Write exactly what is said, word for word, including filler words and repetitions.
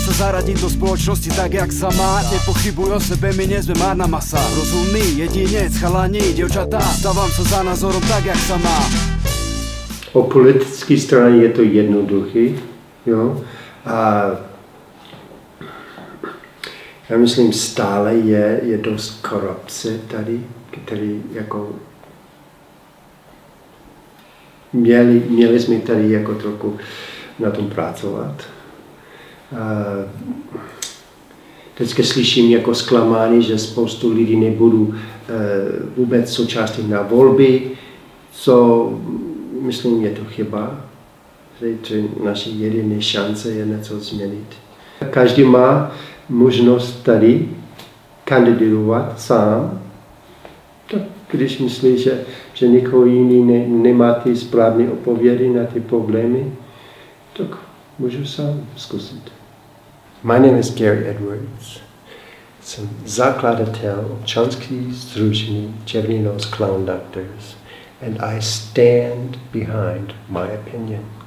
se zaradit do spoločnosti tak, jak sa má. Nepochybuj o sebe, my nie sme márna masa. Rozumný jedinec, chalani, dievčatá, stávam sa za názorom tak, jak sa má. O politické straně je to jednoduchý, jo, a já myslím, stále je, je dost korupce tady, který jako měli, měli jsme tady jako trochu na tom pracovat. A teďka slyším jako zklamání, že spoustu lidí nebudou vůbec součástí na volby, co myslím, je to chyba, že naše jediné šance je něco změnit. Každý má možnost tady kandidovat sám, tak když myslí, že, že někoho jiný ne, nemá ty správné odpovědi na ty problémy, tak můžu sám zkusit. My name is Gary Edwards. Jsem zakladatel občanského sdružení Červený nos Clown Doctors, and I stand behind my opinion.